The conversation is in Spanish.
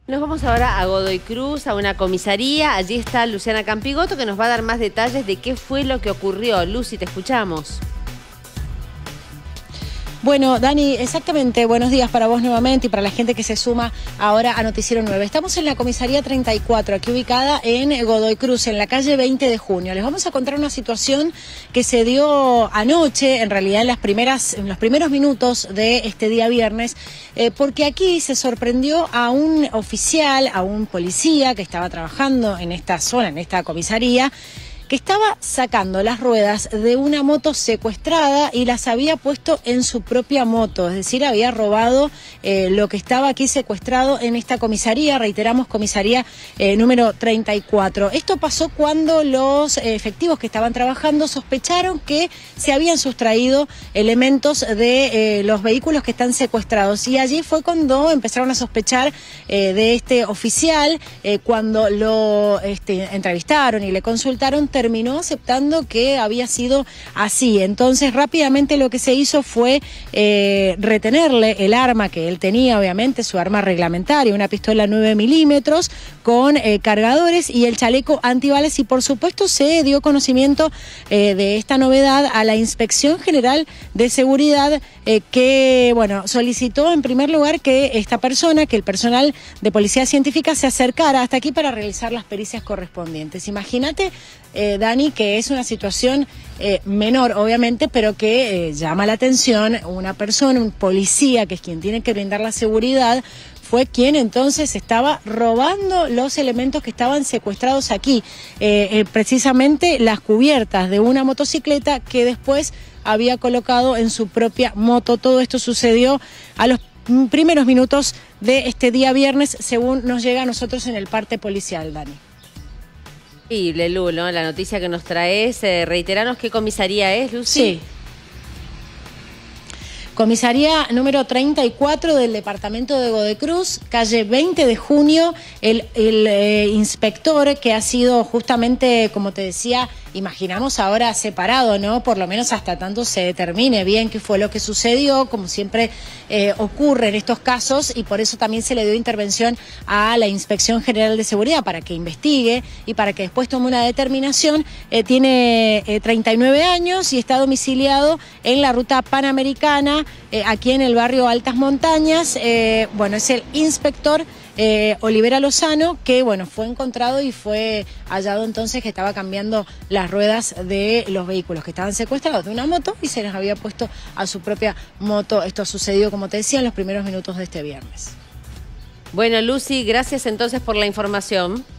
Nos vamos ahora a Godoy Cruz, a una comisaría. Allí está Luciana Campigoto, que nos va a dar más detalles de qué fue lo que ocurrió. Lucy, te escuchamos. Bueno, Dani, exactamente, buenos días para vos nuevamente y para la gente que se suma ahora a Noticiero 9. Estamos en la comisaría 34, aquí ubicada en Godoy Cruz, en la calle 20 de junio. Les vamos a contar una situación que se dio anoche, en realidad en los primeros minutos de este día viernes, porque aquí se sorprendió a un oficial, a un policía que estaba trabajando en esta zona, en esta comisaría, que estaba sacando las ruedas de una moto secuestrada y las había puesto en su propia moto, es decir, había robado lo que estaba aquí secuestrado en esta comisaría, reiteramos, comisaría número 34. Esto pasó cuando los efectivos que estaban trabajando sospecharon que se habían sustraído elementos de los vehículos que están secuestrados, y allí fue cuando empezaron a sospechar de este oficial. Cuando lo entrevistaron y le consultaron, terminó aceptando que había sido así. Entonces rápidamente lo que se hizo fue retenerle el arma que él tenía, obviamente su arma reglamentaria, una pistola 9 milímetros con cargadores y el chaleco antibalas, y por supuesto se dio conocimiento de esta novedad a la Inspección General de Seguridad, que bueno, solicitó en primer lugar que esta persona, que el personal de Policía Científica se acercara hasta aquí para realizar las pericias correspondientes. Imagínate, Dani, que es una situación menor, obviamente, pero que llama la atención. Una persona, un policía, que es quien tiene que brindar la seguridad, fue quien entonces estaba robando los elementos que estaban secuestrados aquí, precisamente las cubiertas de una motocicleta que después había colocado en su propia moto. Todo esto sucedió a los primeros minutos de este día viernes, según nos llega a nosotros en el parte policial, Dani. Increíble, Lu, ¿no? La noticia que nos traes, reiteranos qué comisaría es, Lucy. Sí. Comisaría número 34 del departamento de Godoy Cruz, calle 20 de junio. El inspector, que ha sido justamente, como te decía, imaginamos ahora separado, ¿no? Por lo menos hasta tanto se determine bien qué fue lo que sucedió, como siempre ocurre en estos casos, y por eso también se le dio intervención a la Inspección General de Seguridad para que investigue y para que después tome una determinación. Tiene 39 años y está domiciliado en la ruta Panamericana, aquí en el barrio Altas Montañas. Bueno, es el inspector Olivera Lozano, que bueno, fue encontrado y fue hallado entonces que estaba cambiando las ruedas de los vehículos que estaban secuestrados de una moto y se les había puesto a su propia moto. Esto sucedió, como te decía, en los primeros minutos de este viernes. Bueno, Lucy, gracias entonces por la información.